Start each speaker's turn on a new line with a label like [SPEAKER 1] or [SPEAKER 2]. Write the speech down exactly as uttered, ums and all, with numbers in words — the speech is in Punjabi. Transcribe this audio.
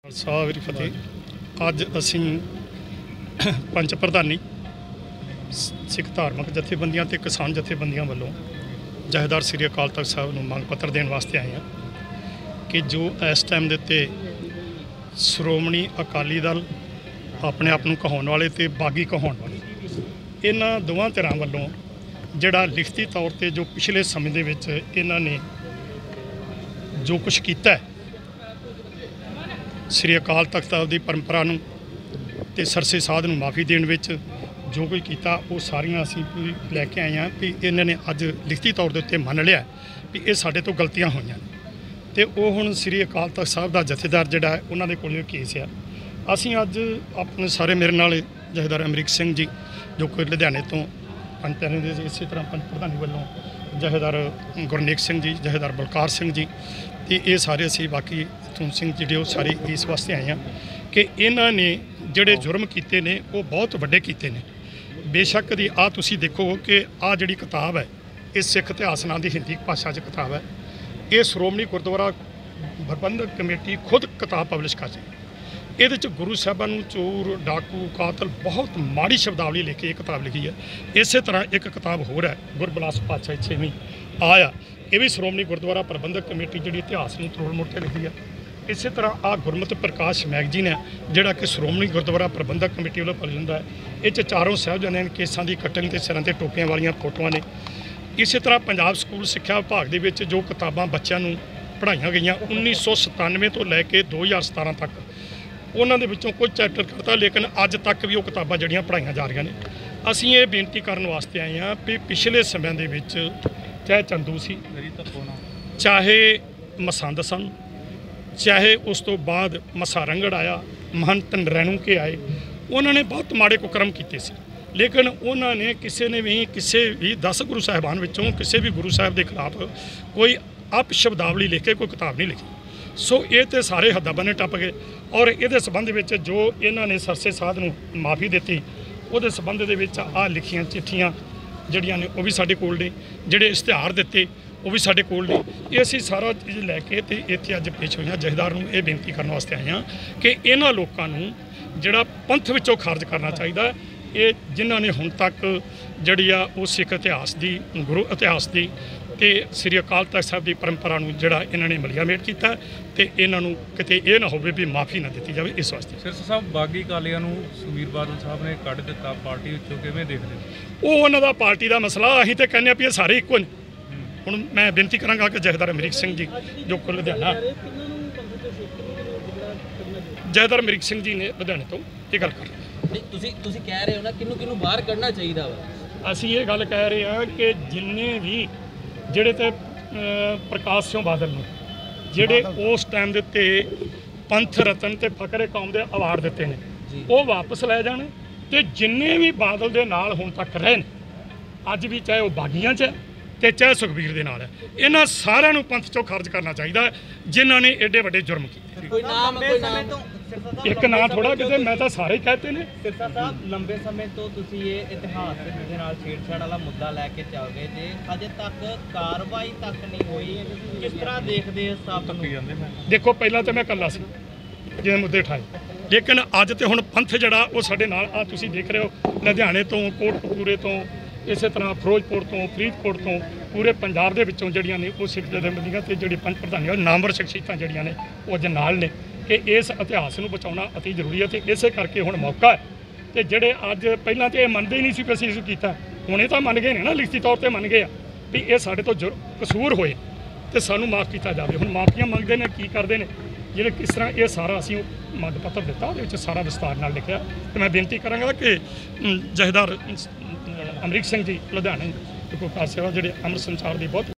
[SPEAKER 1] ਸਾਵਰੀ ਫਤਿਹ। ਅੱਜ ਅਸੀਂ ਪੰਚ ਪ੍ਰਧਾਨੀ ਸਿੱਖ ਧਾਰਮਿਕ ਜਥੇਬੰਦੀਆਂ ਤੇ ਕਿਸਾਨ ਜਥੇਬੰਦੀਆਂ ਵੱਲੋਂ ਜਥੇਦਾਰ ਸ੍ਰੀ ਅਕਾਲ ਤਖਤ ਸਾਹਿਬ ਨੂੰ ਮੰਗ ਪੱਤਰ ਦੇਣ ਵਾਸਤੇ ਆਏ ਹਾਂ ਕਿ ਜੋ ਇਸ ਟਾਈਮ ਦੇ ਉੱਤੇ ਸ਼੍ਰੋਮਣੀ ਅਕਾਲੀ ਦਲ ਆਪਣੇ ਆਪ ਨੂੰ ਕਹਾਉਣ ਵਾਲੇ ਤੇ ਬਾਗੀ ਕਹਾਉਣ ਵਾਲੇ, ਇਹਨਾਂ ਦੋਵਾਂ ਧਿਰਾਂ ਵੱਲੋਂ ਜਿਹੜਾ ਲਿਖਤੀ ਤੌਰ ਤੇ ਜੋ ਪਿਛਲੇ ਸਮੇਂ ਦੇ ਵਿੱਚ ਇਹਨਾਂ ਨੇ ਜੋ ਕੁਛ ਕੀਤਾ ਹੈ ਸ੍ਰੀ ਅਕਾਲ ਤਖਤ ਸਾਹਿਬ ਦੀ ਪਰੰਪਰਾ ਨੂੰ ਤੇ ਸਰਸੇ ਸਾਧ ਨੂੰ ਮਾਫੀ ਦੇਣ ਵਿੱਚ ਜੋ ਕੁਝ ਕੀਤਾ, ਉਹ ਸਾਰੀਆਂ ਅਸੀਂ ਲੈ ਕੇ ਆਏ ਹਾਂ ਵੀ ਇਹਨਾਂ ਨੇ ਅੱਜ ਲਿਖਤੀ ਤੌਰ ਦੇ ਉੱਤੇ ਮੰਨ ਲਿਆ ਵੀ ਇਹ ਸਾਡੇ ਤੋਂ ਗਲਤੀਆਂ ਹੋਈਆਂ ਤੇ ਉਹ ਹੁਣ ਸ੍ਰੀ ਅਕਾਲ ਤਖਤ ਸਾਹਿਬ ਦਾ ਜਥੇਦਾਰ ਜਿਹੜਾ ਹੈ ਉਹਨਾਂ ਦੇ ਕੋਲ ਕੇਸ ਆ। ਅਸੀਂ ਅੱਜ ਆਪਣੇ ਸਾਰੇ ਮੇਰੇ ਨਾਲ ਜਥੇਦਾਰ ਅਮਰੀਕ ਸਿੰਘ ਜੀ ਜੋ ਕਿ ਲੁਧਿਆਣੇ ਤੋਂ ਪੰਚਾਇਤ ਦੇ ਇਸੇ ਤਰ੍ਹਾਂ ਪੰਚ ਪ੍ਰਧਾਨੀ ਵੱਲੋਂ ਜਥੇਦਾਰ ਗੁਰਨੇਕ ਸਿੰਘ ਜੀ, ਜਥੇਦਾਰ ਬਲਕਾਰ ਸਿੰਘ ਜੀ ਤੇ ਇਹ ਸਾਰੇ ਅਸੀਂ ਬਾਕੀ ਤੁਮ ਸਿੰਘ ਜਿਹੜੇ ਉਹ ਸਾਰੇ ਇਸ ਵਾਸਤੇ ਆਏ ਹਾਂ ਕਿ ਇਹਨਾਂ ਨੇ ਜਿਹੜੇ ਜੁਰਮ ਕੀਤੇ ਨੇ ਉਹ ਬਹੁਤ ਵੱਡੇ ਕੀਤੇ ਨੇ। ਬੇਸ਼ੱਕ ਦੀ ਆ ਤੁਸੀਂ ਦੇਖੋ ਕਿ ਆ ਜਿਹੜੀ ਕਿਤਾਬ ਹੈ ਇਹ ਸਿੱਖ ਇਤਿਹਾਸ ਨਾਂ ਦੀ ਹਿੰਦੀ ਭਾਸ਼ਾ 'ਚ ਕਿਤਾਬ ਹੈ। ਇਹ ਸ਼੍ਰੋਮਣੀ ਗੁਰਦੁਆਰਾ ਪ੍ਰਬੰਧਕ ਕਮੇਟੀ ਖੁਦ ਕਿਤਾਬ ਪਬਲਿਸ਼ ਕਰ ਰਹੀ ਹੈ। ਇਹਦੇ 'ਚ ਗੁਰੂ ਸਾਹਿਬਾਂ ਨੂੰ ਚੋਰ, ਡਾਕੂ, ਕਾਤਲ ਬਹੁਤ ਮਾੜੀ ਸ਼ਬਦਾਵਲੀ ਲਿਖ ਕੇ ਇਹ ਕਿਤਾਬ ਲਿਖੀ ਹੈ। ਇਸੇ ਤਰ੍ਹਾਂ ਇੱਕ ਕਿਤਾਬ ਹੋਰ ਹੈ ਗੁਰਬਿਲਾਸ ਪਾਤਸ਼ਾਹੀ ਛੇਵੀਂ ਆਇਆ, ਇਹ ਵੀ ਸ਼੍ਰੋਮਣੀ ਗੁਰਦੁਆਰਾ ਪ੍ਰਬੰਧਕ ਕਮੇਟੀ ਜਿਹੜੀ ਇਤਿਹਾਸ ਨੂੰ ਤਰੋੜ ਮੋੜ ਕੇ ਲਿਖੀ ਹੈ। ਇਸੇ ਤਰ੍ਹਾਂ ਆ ਗੁਰਮਤਿ ਪ੍ਰਕਾਸ਼ ਮੈਗਜ਼ੀਨ ਹੈ ਜਿਹੜਾ ਕਿ ਸ਼੍ਰੋਮਣੀ ਗੁਰਦੁਆਰਾ ਪ੍ਰਬੰਧਕ ਕਮੇਟੀ ਵੱਲੋਂ ਪੜ੍ਹਿਆ ਜਾਂਦਾ ਹੈ। ਇਹ 'ਚ ਚਾਰੋਂ ਸਾਹਿਬਜ਼ਾਦਿਆਂ ਦੇ ਕੇਸਾਂ ਦੀ ਕਟਿੰਗ ਤੇ ਸਿਰਾਂ ਤੇ ਟੋਪੀਆਂ ਵਾਲੀਆਂ ਫੋਟੋਆਂ ਨੇ। ਇਸੇ ਤਰ੍ਹਾਂ ਪੰਜਾਬ ਸਕੂਲ ਸਿੱਖਿਆ ਵਿਭਾਗ ਦੇ ਵਿੱਚ ਜੋ ਕਿਤਾਬਾਂ ਬੱਚਿਆਂ ਨੂੰ ਪੜ੍ਹਾਈਆਂ ਗਈਆਂ ਉੱਨੀ ਸੌ ਸਤਾਨਵੇਂ ਤੋਂ ਲੈ ਕੇ ਦੋ ਹਜ਼ਾਰ ਸਤਾਰਾਂ ਤੱਕ, ਉਹਨਾਂ ਦੇ ਵਿੱਚੋਂ ਕੁਝ ਚੈਪਟਰ ਕਰਤਾ, ਲੇਕਿਨ ਅੱਜ ਤੱਕ ਵੀ ਉਹ ਕਿਤਾਬਾਂ ਜਿਹੜੀਆਂ ਪੜ੍ਹਾਈਆਂ ਜਾ ਰਹੀਆਂ ਨੇ। ਅਸੀਂ ਇਹ ਬੇਨਤੀ ਕਰਨ ਵਾਸਤੇ ਆਏ ਹਾਂ ਵੀ ਪਿਛਲੇ ਸਮਿਆਂ ਦੇ ਵਿੱਚ ਚਾਹੇ ਚੰਦੂ ਸੀ, ਚਾਹੇ ਮਸੰਦ ਸਨ, ਚਾਹੇ ਉਸ ਤੋਂ ਬਾਅਦ ਮਸਾ ਰੰਗੜ ਆਇਆ, ਮਹੰਤ ਨਰੈਣੂਕੇ ਆਏ, ਉਹਨਾਂ ਨੇ ਬਹੁਤ ਮਾੜੇ ਕੁਕਰਮ ਕੀਤੇ ਸੀ। ਲੇਕਿਨ ਉਹਨਾਂ ਨੇ ਕਿਸੇ ਨੇ ਵੀ ਕਿਸੇ ਵੀ ਦਸ ਗੁਰੂ ਸਾਹਿਬਾਨ ਵਿੱਚੋਂ ਕਿਸੇ ਵੀ ਗੁਰੂ ਸਾਹਿਬ ਦੇ ਖਿਲਾਫ ਕੋਈ ਅਪ ਸ਼ਬਦਾਵਲੀ ਲਿਖ ਕੇ ਕੋਈ ਕਿਤਾਬ ਨਹੀਂ ਲਿਖੀ। ਸੋ ਇਹ ਤੇ ਸਾਰੇ ਹੱਦਾਂ ਬੰਨੇ ਟੱਪ ਗਏ ਔਰ ਇਹਦੇ ਸੰਬੰਧ ਵਿੱਚ ਜੋ ਇਹਨਾਂ ਨੇ ਸਰਸੇ ਸਾਧ ਨੂੰ ਮਾਫੀ ਦਿੱਤੀ ਉਹਦੇ ਸੰਬੰਧ ਦੇ ਵਿੱਚ ਆ ਲਿਖੀਆਂ ਚਿੱਠੀਆਂ ਜਿਹੜੀਆਂ ਨੇ ਉਹ ਵੀ ਸਾਡੇ ਕੋਲ ਨੇ, ਜਿਹੜੇ ਇਸ਼ਤਿਹਾਰ ਦਿੱਤੇ ਉਹ ਵੀ ਸਾਡੇ ਕੋਲ ਨੇ। ਇਹ ਅਸੀਂ ਸਾਰਾ ਚੀਜ਼ ਲੈ ਕੇ ਤੇ ਇੱਥੇ ਅੱਜ ਪੇਸ਼ ਹੋਈਆਂ। ਜਥੇਦਾਰ ਨੂੰ ਇਹ ਬੇਨਤੀ ਕਰਨ ਵਾਸਤੇ ਆਏ ਹਾਂ ਕਿ ਇਹਨਾਂ ਲੋਕਾਂ ਨੂੰ ਜਿਹੜਾ ਪੰਥ ਵਿੱਚੋਂ ਖਾਰਜ ਕਰਨਾ ਚਾਹੀਦਾ। ਇਹ ਜਿਨ੍ਹਾਂ ਨੇ ਹੁਣ ਤੱਕ ਜਿਹੜੀ ਆ ਉਹ ਸਿੱਖ ਇਤਿਹਾਸ ਦੀ, ਗੁਰੂ ਇਤਿਹਾਸ ਦੀ ਤੇ ਸ੍ਰੀ ਅਕਾਲ ਤਖਤ ਸਾਹਿਬ ਦੀ ਪਰੰਪਰਾ ਨੂੰ ਜਿਹੜਾ ਇਹਨਾਂ ਨੇ ਮਲੀਆਮੇਟ ਕੀਤਾ ਤੇ ਇਹਨਾਂ ਨੂੰ ਕਿਤੇ ਇਹ ਨਾ ਹੋਵੇ ਵੀ ਮਾਫੀ ਨਾ ਦਿੱਤੀ ਜਾਵੇ। ਇਸ ਵਾਸਤੇ
[SPEAKER 2] ਸਿਰਸਾ ਸਾਹਿਬ ਬਾਗੀ ਕਾਲੀਆਂ ਨੂੰ ਸੁਖਬੀਰ ਬਾਦਲ ਸਾਹਿਬ ਨੇ ਕੱਢ ਦਿੱਤਾ ਪਾਰਟੀ ਵਿੱਚੋਂ, ਕਿਵੇਂ ਦੇਖਦੇ ਹੋ?
[SPEAKER 1] ਉਹ ਉਹਨਾਂ ਦਾ ਪਾਰਟੀ ਦਾ ਮਸਲਾ। ਅਸੀਂ ਤਾਂ ਕਹਿੰਦੇ ਆ ਵੀ ਇਹ ਸਾਰੇ ਇੱਕੋ ਨੇ। ਹੁਣ ਮੈਂ ਬੇਨਤੀ ਕਰਾਂਗਾ ਕਿ ਜਥੇਦਾਰ ਅਮਰੀਕ ਸਿੰਘ ਜੀ ਜੋ ਕਿ ਲੁਧਿਆਣਾ, ਜਥੇਦਾਰ ਅਮਰੀਕ ਸਿੰਘ ਜੀ ਨੇ ਲੁਧਿਆਣੇ ਤੋਂ ਇਹ ਗੱਲ ਕਰ ਰਹੇ।
[SPEAKER 3] ਨਹੀਂ, ਤੁਸੀਂ ਤੁਸੀਂ ਕਹਿ ਰਹੇ ਹੋ ਨਾ ਕਿਹਨੂੰ ਕਿਹਨੂੰ ਬਾਹਰ ਕੱਢਣਾ ਚਾਹੀਦਾ ਵਾ।
[SPEAKER 1] ਅਸੀਂ ਇਹ ਗੱਲ ਕਹਿ ਰਹੇ ਹਾਂ ਕਿ ਜਿੰਨੇ ਵੀ ਜਿਹੜੇ ਤੇ ਪ੍ਰਕਾਸ਼ ਸਿੰਘ ਬਾਦਲ ਨੂੰ ਜਿਹੜੇ ਉਸ ਟਾਈਮ ਦੇ ਉੱਤੇ ਪੰਥ ਰਤਨ ਤੇ ਫਕਰੇ ਕੌਮ ਦੇ ਅਵਾਰਡ ਦਿੱਤੇ ਨੇ ਉਹ ਵਾਪਸ ਲੈ ਜਾਣ ਤੇ ਜਿੰਨੇ ਵੀ ਬਾਦਲ ਦੇ ਨਾਲ ਹੁਣ ਤੱਕ ਰਹੇ ਨੇ ਅੱਜ ਵੀ, ਚਾਹੇ ਉਹ ਬਾਗੀਆਂ 'ਚ ਤੇ ਚਾਹੇ ਸੁਖਬੀਰ ਦੇ ਨਾਲ ਹੈ, ਇਹਨਾਂ ਸਾਰਿਆਂ ਨੂੰ ਪੰਥ 'ਚੋਂ ਖਾਰਜ ਕਰਨਾ ਚਾਹੀਦਾ ਜਿਨ੍ਹਾਂ ਨੇ ਐਡੇ ਵੱਡੇ ਜੁਰਮ ਕੀਤੇ।
[SPEAKER 3] ਕੋਈ ਨਾਮ ਕੋਈ ਨਾਮ
[SPEAKER 1] ਇੱਕ ਨਾਂ ਥੋੜਾ ਕਿਤੇ, ਮੈਂ ਤਾਂ ਸਾਰੇ ਹੀ ਕਹਤੇ ਨੇ।
[SPEAKER 4] ਸਿਰਸਾ ਸਾਹਿਬ, ਲੰਬੇ ਸਮੇਂ ਤੋਂ ਤੁਸੀਂ ਇਹ ਇਤਿਹਾਸ ਦੇ ਨਾਲ ਛੇੜਛਾੜ ਵਾਲਾ ਮੁੱਦਾ ਲੈ ਕੇ ਚੱਲ ਰਹੇ ਜੇ, ਅਜੇ ਤੱਕ ਕਾਰਵਾਈ ਤੱਕ ਨਹੀਂ ਹੋਈ, ਕਿਸ ਤਰ੍ਹਾਂ ਦੇਖਦੇ ਹੋ ਸਭ ਨੂੰ?
[SPEAKER 1] ਦੇਖੋ, ਪਹਿਲਾਂ ਤਾਂ ਮੈਂ ਇਕੱਲਾ ਸੀ ਜਿਹਨੇ ਮੁੱਦੇ ਉਠਾਏ, ਲੇਕਿਨ ਅੱਜ ਤੇ ਹੁਣ ਪੰਥ ਜਿਹੜਾ ਉਹ ਸਾਡੇ ਨਾਲ ਆ ਤੁਸੀਂ ਦੇਖ ਰਹੇ ਹੋ। ਲੁਧਿਆਣੇ ਤੋਂ, ਕੋਟਕਪੂਰੇ ਤੋਂ, ਇਸੇ ਤਰ੍ਹਾਂ ਫਿਰੋਜ਼ਪੁਰ ਤੋਂ, ਫਰੀਦਕੋਟ ਤੋਂ, ਪੂਰੇ ਪੰਜਾਬ ਦੇ ਵਿੱਚੋਂ ਜਿਹੜੀਆਂ ਨੇ ਉਹ ਸਿੱਖ ਜਥੇਬੰਦੀਆਂ ਤੇ ਜਿਹੜੀ ਪੰਚ ਪ੍ਰਧਾਨੀਆਂ ਨਾਮਵਰ ਸ਼ਖਸੀਅਤਾਂ ਜਿਹੜੀਆਂ ਨੇ ਉਹ ਅੱਜ ਨਾਲ ਨੇ ਕਿ ਇਸ ਇਤਿਹਾਸ ਨੂੰ ਬਚਾਉਣਾ ਅਤੀ ਜ਼ਰੂਰੀ ਹੈ। ਤੇ ਇਸੇ ਕਰਕੇ ਹੁਣ ਮੌਕਾ ਹੈ ਤੇ ਜਿਹੜੇ ਅੱਜ ਪਹਿਲਾਂ ਤੇ ਇਹ ਮੰਨਦੇ ਹੀ ਨਹੀਂ ਸੀ ਕਿ ਅਸੀਂ ਇਸ ਕੀਤਾ, ਹੁਣ ਇਹ ਤਾਂ ਮੰਨ ਗਏ ਨੇ ਨਾ, ਲਿਖਤੀ ਤੌਰ ਤੇ ਮੰਨ ਗਏ ਆ ਵੀ ਇਹ ਸਾਡੇ ਤੋਂ ਕਸੂਰ ਹੋਏ ਤੇ ਸਾਨੂੰ ਮਾਫ ਕੀਤਾ ਜਾਵੇ। ਹੁਣ ਮਾਫੀਆਂ ਮੰਗਦੇ ਨੇ, ਕੀ ਕਰਦੇ ਨੇ, ਜਿਹੜੇ ਕਿਸ ਤਰ੍ਹਾਂ, ਇਹ ਸਾਰਾ ਅਸੀਂ ਮੰਗ ਪੱਤਰ ਦਿੱਤਾ, ਉਹਦੇ ਵਿੱਚ ਸਾਰਾ ਵਿਸਤਾਰ ਨਾਲ ਲਿਖਿਆ। ਤੇ ਮੈਂ ਬੇਨਤੀ ਕਰਾਂਗਾ ਕਿ ਜਥੇਦਾਰ ਅਮਰੀਕ ਸਿੰਘ ਜੀ ਲੁਧਿਆਣੇ ਤੇ ਪ੍ਰਕਾਸ਼ ਸੇਵਾ ਜਿਹੜੇ ਅੰਮ੍ਰਿਤ ਸੰਚਾਰ ਦੀ ਬਹੁਤ